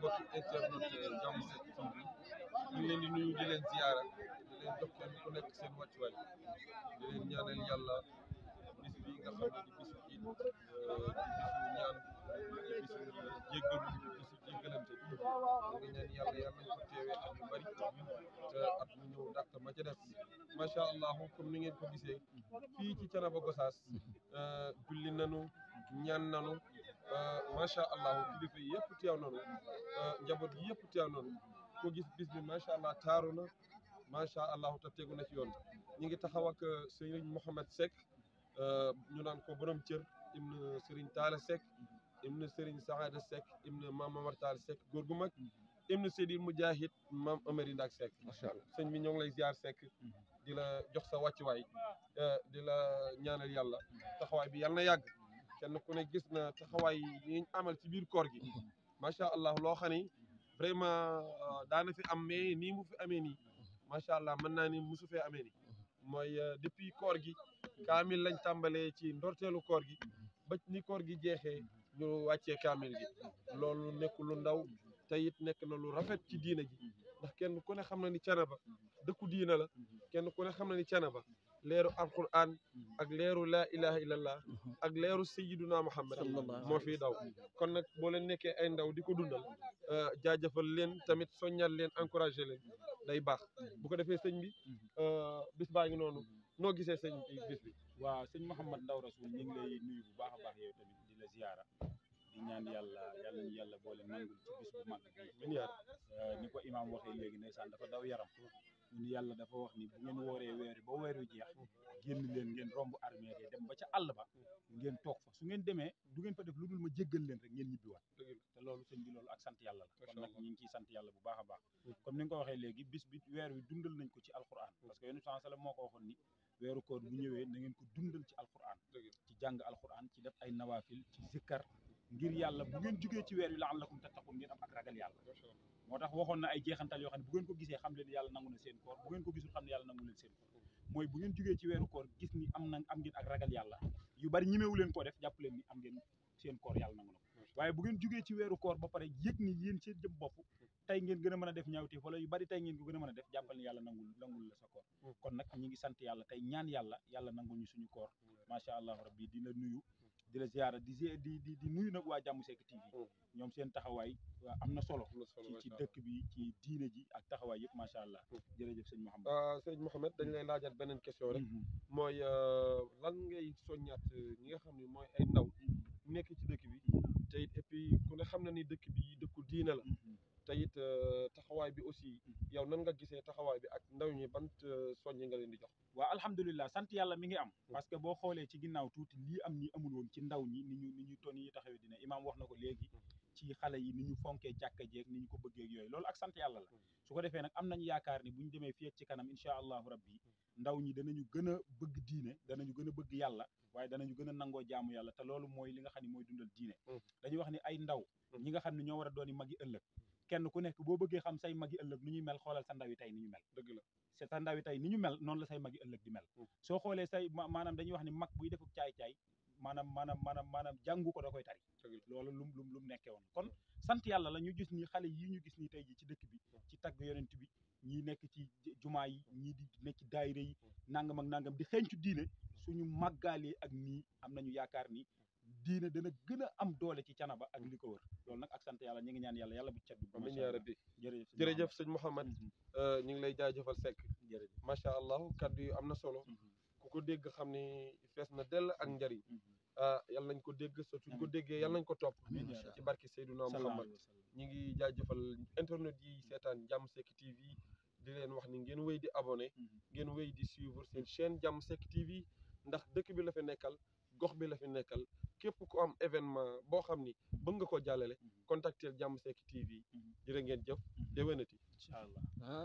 mbokki internet Jàmm Seck TV ñu ngi leen di nuyu di leen ziyaara di leen jox kenn ku nekk seen wàccuwaay di leen ñaanal yàlla bis bi nga xam ne di bisu iid di bisu ñaan di bisu jéggalu di bisu jéggalante ñu ngi ñaan yàlla yàlla nañ ko teewee at yu bari te at mu ñëw dàq ma ca def macha allah comme ni ngeen ko gisee fii ci Thiénaba Gossas julli nanu ñaan nanu macha allah kilifa yi yëpp teew nanu njaboot yi yëpp teew nanu ko gis bis bi macha allah taaru na macha allah te tegu na ci yoon ñu ngi taxaw ak Serigne Mohamed Seck ñu naan ko borom cër ibn Serigne Talla Seck ibn Serigne Saada Seck ibn Mame Mamar Talla Seck góor gu mag ibn Seydi Mujahid Mame Amary Ndak Seck macha allah sëñ bi ñoo ngi lay ziar Seck di la jox sa wàccuwaay di la ñaanal yàlla taxawaay bi yàlla na yàgg kenn ku ne gis na taxawaay yi ñu amal ci biir koor gi macha allah loo xam ni vraiment daana fi am mais nii mu fi amee nii macha allah mën naa ni musu fee amee nii mooy depuis koor gi kaamil lañ tàmbalee ci ndorteelu koor gi ba ni koor gi jeexee ñu wàccee kaamil gi loolu nekk lu ndaw te it nekk na lu rafet ci diina ji ndax kenn ku ne xam na ni Thiénaba dëkku diina la kenn ku ne xam na ni Thiénaba leeru alquran ak leeru laa ilaha illallah ak leeru sayyiduna muhammad moo fiy daw kon nag boo leen nekkee ay ndaw di ko dundal jaajëfal leen tamit soññal leen encouragé leen day baax bu ko defee sëñ bi bis baa ngi noonu noo gisee sëñ bi bis bi waaw sëñ Mouhamed Ndaw Rasoul ñu ngi lay nuyu bu baax a baax yow tamit di la ziyaara di ñaan yàlla yàlla ñu yàlla boole nangul ci bis bu mag bi ni ko imaam waxee léegi ndeysaan dafa daw yaram ñun yàlla dafa wax ni bu ngeen wooree weer ba weer wi jeex génn leen ngeen romb armée yi dem ba ca àll ba ngeen toog fa su ngeen demee du ngeen fa def lu dul ma jéggal leen rek ngeen ñibbiwaat te loolu sëñ bi loolu ak sant yàlla la kon nag ñu ngi ciy sant yàlla bu baax a baax comme ni nga ko waxee léegi bis bi weer wi dundal nañ ko ci alquran parce que yonent sallallahu alayhi wasallam moo ko waxoon ni weeru koor bu ñëwee na ngeen ko dundal ci alquran ci jàng alquran ci def ay nawaafil ci zikkar ngir yàlla bu ngeen jugee ci weer wi la'allakum tattaqun ngeen am ak ragal yàlla moo tax waxoon na ay jeexantal yoo xam ne bu ngeen ko gisee xam leen yàlla nangu na seen koor bu ngeen ko gisul xam ne yàlla nangu leen seen koor mooy bu ngeen jugee ci weeru koor gis ni am ngeen ak ragal yàlla yu bari ñemewu leen koo def jàpp leen ni am ngeen seen koor yàlla nangu na ko waaye bu ngeen jugee ci weeru koor ba pare yëg ni yéen seen jëm bopp tey ngeen gën a mën a def ñaawteef wala yu bari tey ngeen ko gën a mën a def jàppal ni yàlla nangul la sa koor kon nag ñi ngi sant yàlla tey ñaan yàlla nangul ñu suñu koor macha allah rabbi di la nuyu di la ziyaara di nuyu nag waa Jàmm Seck TV ñoom seen taxawaay am na solo ci dëkk bi ci diine ji ak taxawaay yëpp macha allah jërëjëf sëñ Mouhamed sëñ Mouhamed dañ lay laajaat beneen question rek mooy lan ngay soññaat ñi nga xam ne mooy ay ndaw nekk ci dëkk bi te it et puis ku ne xam na ni dëkk bi dëkku diine la te it taxawaay bi aussi yow nan nga gisee taxawaay bi ak ndaw ñi bant soññi nga leen di jox waaw alhamdulilah sant yàlla mi ngi am parce que boo xoolee ci ginnaaw tuuti lii am ni amul woon ci ndaw ñi ni ñu ton yi taxawee dina imaam wax na ko léegi ci xale yi ni ñu fonkee jàkka jeeg ni ñu ko bëggee ak yooyu loolu ak sant yàlla la su ko defee nag am nañu yaakaar ni bu ñu demee fii ak ci kanam incha allahu rabbi ndaw ñi danañu gën a bëgg diine danañu gën a bëgg yàlla waaye danañu gën a nangoo jaamu yàlla te loolu mooy li nga xam ne mooy dundal diine dañuy wax ni ay ndaw ñi nga xam ne ñoo war a dooni magi ëllëg kenn ku nekk boo bëggee xam say magi ëllëg nu ñuy mel xoolal sa ndaw yi tey ni ñu mel dëgg la c'est sa ndaw yi tey ni ñu mel noonu la say magi ëllëg di mel soo xoolee say maanaam dañuy wax ni mag buy defuk caay-caay maanaam jàngu ko da koy tari loolu lu nekkee woon kon sant yàlla la ñu gis ni xale yi ñu gis ni tey ji ci dëkk bi ci tagg yonent bi ñii nekk ci jumaa yi ñii di nekk ci daayira yi nangam ak nangam di xeeñcu diine suñu màggaalee ak nii am nañu yaakaar ni diine dana gën a am doole ci Thiénaba ak li ko wër loolu nag ak sant yàlla ñu ngi ñaan yàlla bu cat bi amiin yaa rabbi jërëjëf sëñ Mouhamed ñu ngi lay jaajëfal Seck jërëjëf macha allah kaddu yu am na solo ku ko dégg xam ni fees na dell ak njariñ yàlla nañ ko dégg suñ ko déggee yàlla nañ ko topp ci barki Seydina Muhammad ñi ngi jaajëfal internet yi seetaan Jàmm Seck TV di leen wax ni ngeen wéy di abonné ngeen wéy di suivre seen chaîne Jàmm Seck TV ndax dëkk bi la fi nekkal gox bi la fi nekkal képp ku am événement boo xam ni bëgg nga ko jàllale contacter Jàmm Seck TV jërë ngeen jëf déwénati incha allah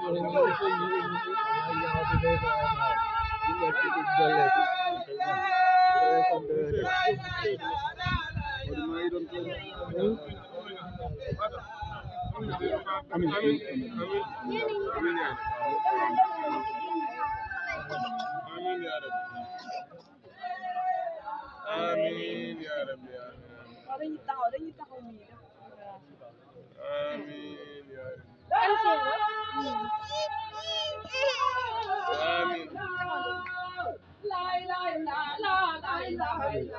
آمين يا رب يا آمين يا رب آمين لا إله إلا لا إله إلا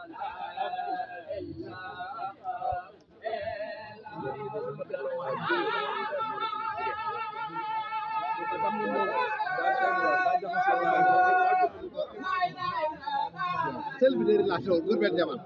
selbi de relation gurbel jaman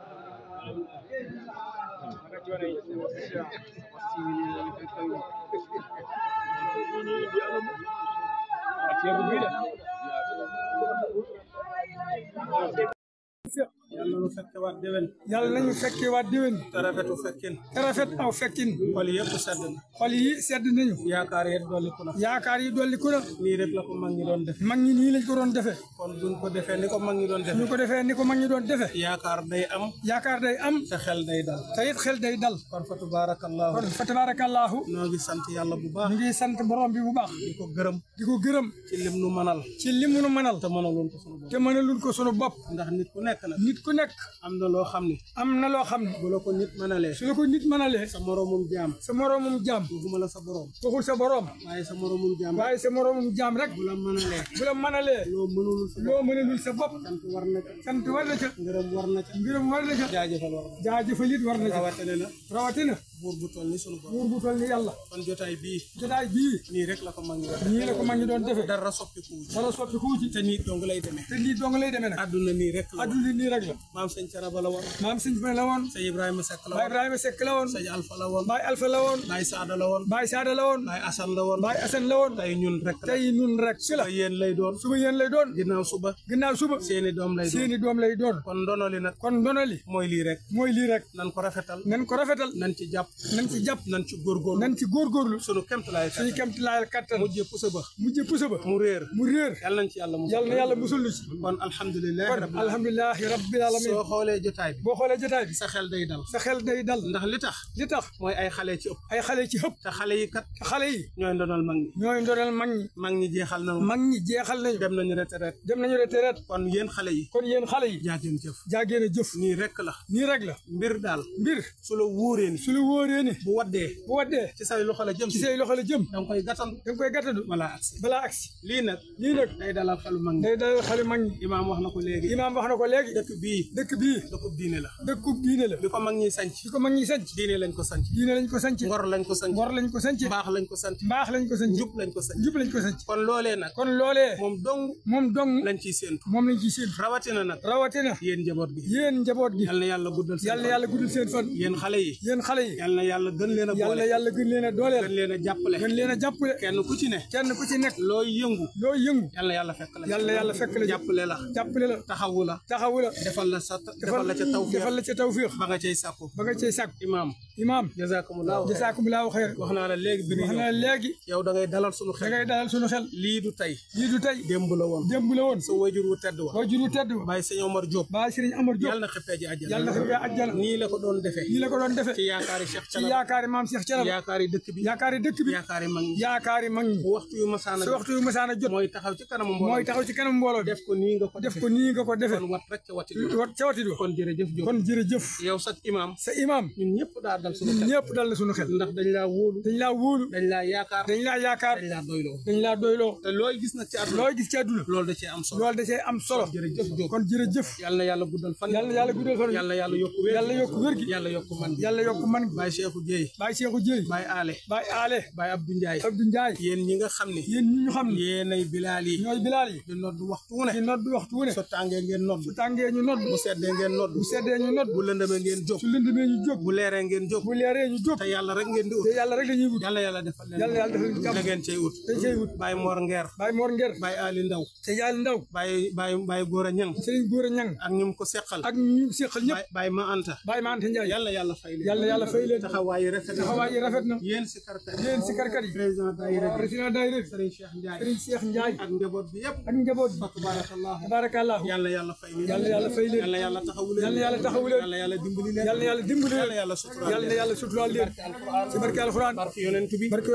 yàlla nañu fekke waat déwén yàlla nañu fekke waat déwén te rafetu fekkin te rafet aw fekkin xol yëpp sedd na xol yi sedd nañu yaakaar yi dolliku na yaakaar yi dolliku na nii rek la ko mag ñi doon defe mag ñi nii lañ ko doon defe kon duñ ko defee ni ko mag ñi doon defe ñu ko defee ni ko mag ñi doon defe yaakaar day am yaakaar day am te xel day dal te it xel day dal kon fa tabarakallahu kon fa tabarakallahu noo ngi sant yàlla bu baax ñu ngi sant borom bi bu baax di ko gërëm di ko gërëm ci lim nu manal ci li mu nu mënal te mënaloon ko sunu bopp te mënalul ko sunu bopp ndax nit ku nekk nag nit ku nekk am na loo xam ne am na loo xam ne bu la ko nit mënalee su la ko nit mënalee sa moroomum jaam sa moroomum jaam waxuma la sa borom waxul sa borom waaye sa moroomum jaam waaye sa moroomum jaam rek bu la mënalee bu la mënalee loo mënulul sa loo mënalul sa bopp sant war na ca sant war na ca ngërëm war na ca ngërëm war na ca jaajëfal war na jaajëfal it war na ca rawatina na rawatina buur bu toll ni sunu borom buur bu toll ni yàlla kon jotaay bii jotaay bii nii rek la ko mag ñi wax nii la ko mag ñi doon defe dara soppiku dara soppi ku ci te nii dong lay demee te nii dong lay demee nag àdduna nii rek la adduna nii rek la maam sëñ Caraba la woon maam sëñ Ba la woon sëñ Ibrahima Seck la Baay woon Ibrahima Seck la woon sëñ Alpha la woon Baay Alpha la woon Baay Saada la woon Baay Saada la woon Baay Asan la woon Baay Asan la woon tey ñun rek la tey nun rek ci la suba yéen lay doon suba yéen lay doon ginnaaw suba ginnaaw suba seeni doom lay doon seeni doom lay doon kon ndono li nag kon ndono li mooy lii rek mooy lii rek nan ko rafetal nan ko rafetal nan ci jàpp nan ci jàpp nan ci góorgóorlu nan ci góorgóorlu sunu kemtulaay suñu kemtilaayal kattan mujjee pusa ba mujje pusa ba mu réer mu réer yàlla nañ ci yàlla musul yàlla na yàlla musul lu ci kon alhamdulilahi kon rabbil alhamdulilahi rabbil alamin soo xoolee jotaay bi boo xoolee jotaay bi sa xel day dal sa xel day dal ndax li tax mooy ay xale ci ëpp ay xale ci xëpp te xale yi kat te xale yi ñooy ndonal mag ñi ñooy ndonal mag ñi jeexal na mag ñi jeexal nañu dem nañu retraite dem nañu retraite kon yéen xale yi kon yéen xale yi jaageen jëf jaageen a jëf nii rek la nii rek la mbir daal mbir su la wóoree ni su la wóoree ni bu waddee bu waddee ci say loxo la jëm ci say loxo la jëm da nga koy gàttandu da nga koy gàttandu balaa agsi balaa agsi lii nag lii nag day dalal xelu mag ñi day dalal xelu mag ñi imaam wax na ko léegi imaam wax na ko léegi dëkk bii dëkkub diine la dëkkub diine la bi ko mag ñi sanc bi ko mag ñi sanc diine lañ ko sanc diine lañ ko sanc ngor lañ ko sanc ngor lañ ko sanc mbaax lañ ko sanc mbaax lañ ko sanc njub lañ ko sanc njub lañ ko sanc kon loolee nag kon loolee moom dong lañ ciy séentu rawatina nag yéen njaboot gi yal na yàlla guddal seen fan yéen xale yi yal na yàlla gën leen a boole yàlla gën leen a dooleel gën leen a jàppale kenn ku ci nekk looy yëngu yal na yàlla fekk la jàppale la taxawu la defal la ca tawfiix ba nga cay sàkku imaam jazakumullahu xayr wax naa la léegi yow da ngay dalal sunu xel lii du tey démb la woon sa wajur wu tedd wa Baye Sëñ Omar Diop yàlla na xëppee ji àjjana nii la ko doon defee ci yaakaari Cheikh Thiénaba ci yaakaari maam Cheikh Thiénaba yaakaari dëkk bi yaakaari mag ñi bu waxtu yu masaana jot mooy taxaw ci kanamu mbooloo def ko nii nga ko defee kon wat rek ca wati do kon jërëjëf yow sa imaam ñun ñëpp daal dal suñu xel ndax dañ laa wóolu dañ laa yaakaar dañ laa doyloo te looy gis nag ci àdduna loolu da cee am solo kon jërëjëf yal na yàlla guddal fan yal na yàlla yokku wér gi yàlla yokku man Baye Cheikhou Dieye Baye Ale Baye Abdou Ndiaye yéen ñi nga xam ne yéenay bilaal yi ñooy bilaal yi di nodd waxtu wu ne su tàngee ngeen nodd bu seddee ngeen nodd bu lëndëmee ngeen jóg bu leeree ngeen jóg te yàlla rek ngeen di ut yal na yàlla defal leen da ngeen cay ut Baye Mor Nguer Baye Ali Ndaw Baye Gora Ñang ak ñum ko seqal ñëpp Baye Ma Anta Ndiaye yal na yàlla fay leen taxawaay yi rafet na yéen sikarkat yi président daayira Serigne Cheikh Ndiaye Serigne Cheikh Ndiaye ak njaboot bi yëpp tabarakallah yàlla fay leen yàlla fay leen yàlla taxawu leen yàlla taxawu leen yàlla dimbali leen yàlla dimbali leen yàlla suturaal leen ci barke alxuraan barke yonent bi barke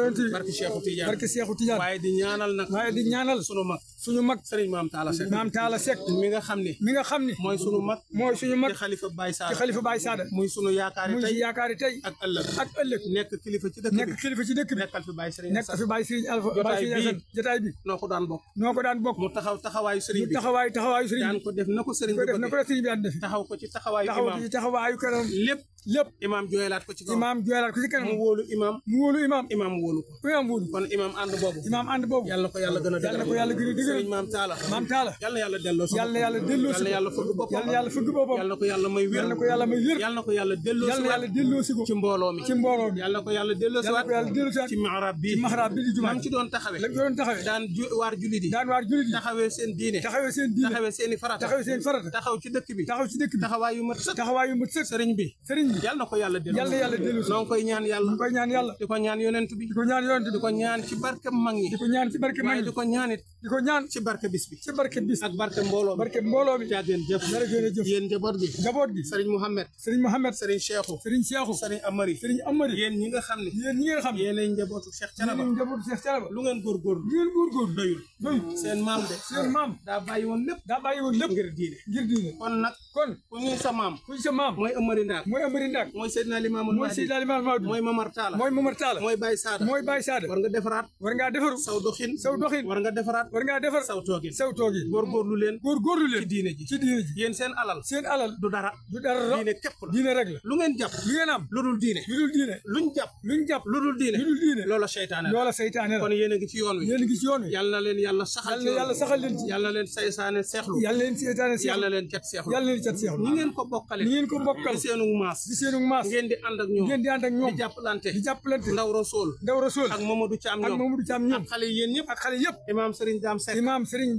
Cheikhou Tidiane waaye di ñaanal suñu mag Serigne Maam Talla Seck mi nga xam ne mooy suñu mag ci xalifa Baye Sada muy sunu yaakaari tey ak ëllëg nekk kilifa ci dëkk bi nekkal fi Baye Serigne Alpha jotaay bi noo ko daan bokk mu taxaw taxawaayu Serigne bi taxawaayu Serigne daan ko def na ko Serigne bi daan def taxaw ko ci taxawaayu kanam lépp imaam jooylaat ko ci kanam mu wóolu imaam wóolu ko kon imaam ànd boobu yàlla ko yàlla gën a dëgëral Serigne Maam Talla yàlla yàlla delloo yàlla fëgg boppam yàlla na ko yàlla may wér yàlla na ko yàlla delloo si ko ci mbooloo mi yàlla na ko yàlla delloo si waat ci mihrab bi di jumaa ci doon taxawee daan waar jullit yi taxawee seen diine taxawee seen i farata taxaw ci dëkk bi taxawaay yu mat sëkk sëriñ bi yàlla na ko yàlla delloo si noo ngi koy ñaan yàlla di ko ñaan yonent bi di ko ñaan ci barke mag ñi waaye di ko ñaan ci barke bis bi ak barke mbooloo mi jaageen jëf yéen njaboot gi Serigne Mohamed Serigne Cheikhou Serigne Amari yéen ñi nga xam ne yéenay njabootu Cheikh Thiénaba lu ngeen góorgóorlu doyul seen maam daa bàyyi woon lépp ngir diine kon nag ku ñuy sa maam mooy Amari Ndaak mooy Seydina Limamou Mahdi mooy Mamar Talla mooy Baye Sada war nga defaru saw doxin war nga defar saw toogin góorgóorlu leen ci diine ji yéen seen alal du dara diine képp la diine rek la lu ngeen jàpp am lu dul diine luñ jàpp lu dul diine loola seytaane la kon yéen a ngi ci yoon wi yàlla na leen yàlla saxal leen ci yàlla na leen seytaane seexlu yàlla na leen cat seexlu ñi ngeen ko bokkal di seenu maas ngeen di ànd ak ñoom di jàppalante ndaw rasool ak Mamadou Thiam ñoom ak xale yéen ñëpp imaam Serigne Dame Seck Serigne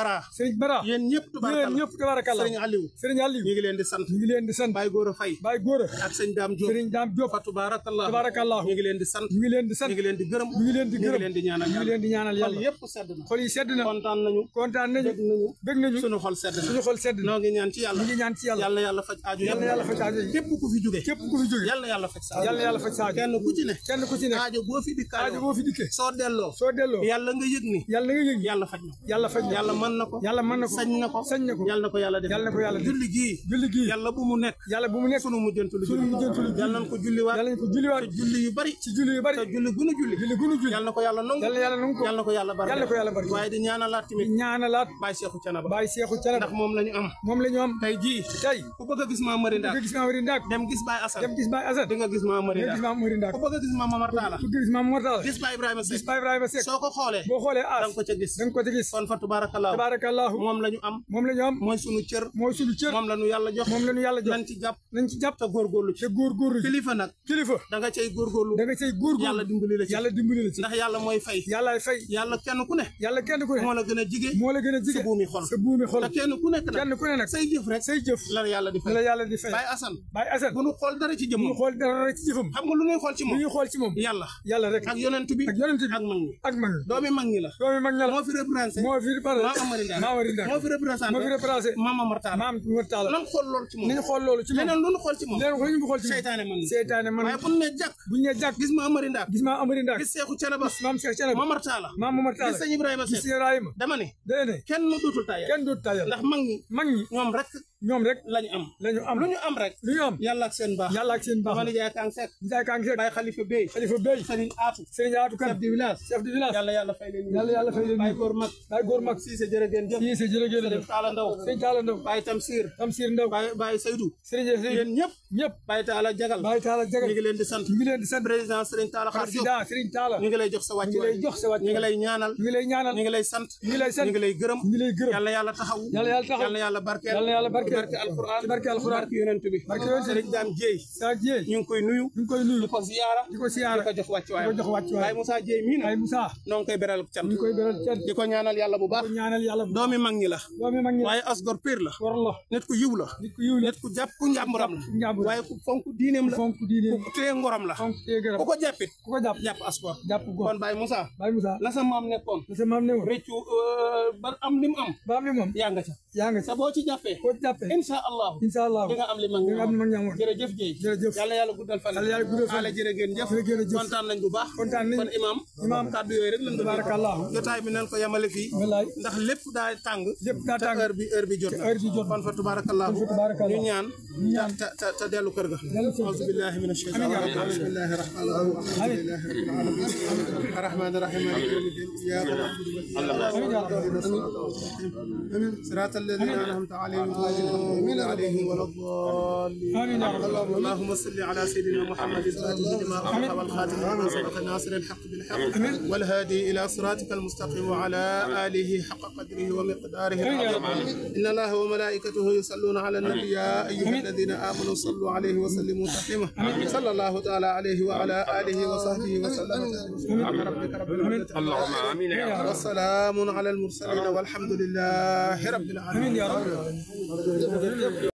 Bara yéen ñëpp tabarakallah Serigne Aliou ñu ngi leen di sant Baye Gora Faye ak Serigne Dame Diop fa tabarakallah ñu ngi leen di sant ñu ngi leen di gërëm ñu ngi leen di ñaanal yàlla xol yi sedd na kontaan nañu bëgg nañu suñu xol sedd na noo ngi ñaan ci yàlla yàlla yàlla faj aajo képp ku fi jóge yàlla yàlla faj sa aajo kenn ku ci ne aajo boo fi dikkee soo delloo yàlla nga yëg ni yàlla faj na yàlla mën na ko sañ na ko yàlla na ko yàlla def julli gii yàlla bu mu nekk sunu mujjantu yàlla nañ ko julliwaat te julli yu bari te julli gunu julli yàlla na ko yàlla nangu yàlla na ko yàlla barke waaye di ñaanalaat Baye Cheikhou Thiénaba ndax moom lañu am tey ku bëgg a gis Mame Mary Ndack dem gis Baye Assane di nga gis Mame Mary Ndack ku bëgg a gis Mame Mamar Talla gis Baye Ibrahima Seck soo ko xoolee da nga ko ca gis kon fa tabarakallahu moom lañu am mooy sunu cër moom lañu yàlla jox nañ ci jàpp te góorgóorlu kilifa da nga cay góorgóorlu yàlla dimbali la ci ndax yàlla mooy fay yàlla kenn ku ne moo la gën a jige sa buumi xol te kenn ku nekk nag say jëf la yàlla di fay Baye Assane bu ñu xool dara ci jëmmam xam nga lu ñuy xool ci moom yàlla rek ak yonent bi ak mag ñi doomi mag ñi la moo fi représenté Mame Mary Ndack moo fi représenté Mame Mamar Talla nan xool loolu ci moom leneen lu ñu xool ci moom seytaane man waaye bu ñu ne jàkk gis Mame Mary Ndack gis Cheikhou Thiénaba Mamar Talla gis Sëñ Ibrahima Seck dama ne kenn dootul tayal ndax mag ñi ñoom rek lañu am lu ñu am rek yàlla ak seen baax dama ne jaay Kang Seck Baye Khalifa Bey Serigne Atou kan chef de village yàlla fay leen Baye Góor Mag Cissé jërëgeen jëf Serigne Talla Ndaw Baye Tamsir Ndaw Baye Seydou yéen ñëpp Baye Talla Jagal ñu ngi leen di sant président Serigne Talla Xaar ñu ngi lay jox sa wàcc ñu ngi lay ñaanal ñu ngi lay sant ñu ngi lay gërëm yàlla taxaw yàlla barke alquran barke yonent bi Jaam Jéey ñu ngi koy nuyu di ko ziyaara di ko jox wàccuwaay Baye Moussa Jéey mii nag noo ngi koy beral cant di ko ñaanal yàlla bu baax doomi mag ñi la waaye asgor pire la nit ku yiw la nit ku jàpp ku njàmburam la waaye ku fonk diineem la ku téye ngoram la ku ko jàppit jàpp asgor kon Baye Moussa la sa maam nekkoon réccu ba am li mu am yaa nga ca boo ci jàppee insha Allah di nga am li mag ñi jërëjëf Jéey yàlla yàlla guddal fan ala jërë ngeen jëf kontaan nañ bu baax kon imam kàddu yooyu rek lañ barakallah jotaay bi nañ ko yamale fii ndax lépp daa tàng te heure bi jot kon fa tabarakallah ñu ñaan te dellu kër ga auzu billahi minash shaytanir rajim bismillahir rahmanir rahim arrahmanir rahim maliki yawmiddin iyyaka na'budu wa iyyaka nasta'in siratal ladzina an'amta alayhim ghayril maghdubi alayhim waladdallin آمين يا رب اللهم صل على سيدنا محمد الفاتح لما أغلق والخاتم لما سبق ناصر الحق بالحق والهادي إلى صراطك المستقيم وعلى آله حق قدره ومقداره العظيم إن الله وملائكته يصلون على النبي يا أيها الذين آمنوا صلوا عليه وسلموا تسليما صلى الله تعالى عليه وعلى آله وصحبه وسلم سبحان ربك رب العزة اللهم آمين والسلام على المرسلين والحمد لله رب العالمين يا رب